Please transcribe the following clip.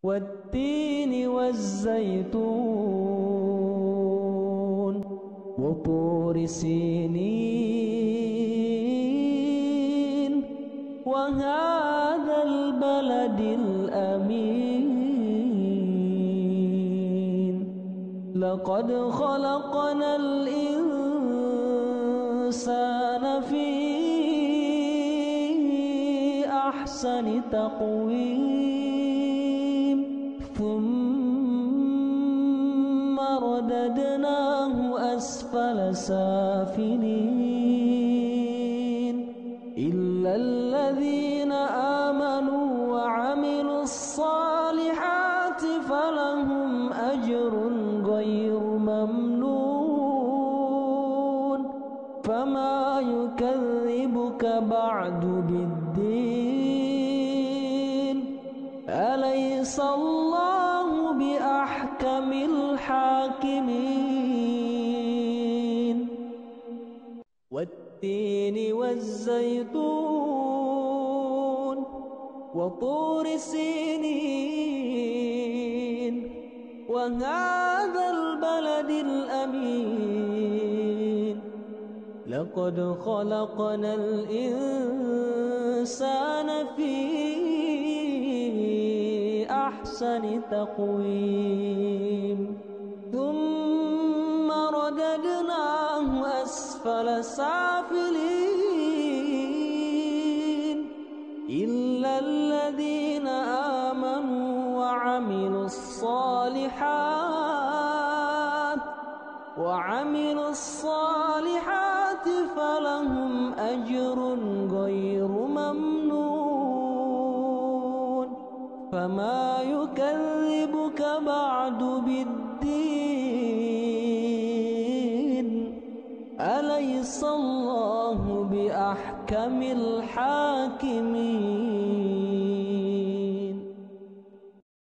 والتين والزيتون وطور سينين وهذا البلد الأمين لقد خلقنا الإنسان في أحسن تقويم ثم رددناه أسفل سافلين إلا الذين آمنوا وعملوا الصالحات فلهم أجر غير ممنون فما يكذبك بعد بالدين أليس الله بأحكم الحاكمين والتين والزيتون وطور سينين وهذا البلد الأمين لقد خلقنا الإنسان في أحسن تقويم ثم رددناه أسفل سافلين إلا الذين آمنوا وعملوا الصالحات فلهم أجر غير ممنون فما يكذبك بعد بالدين أليس الله بأحكم الحاكمين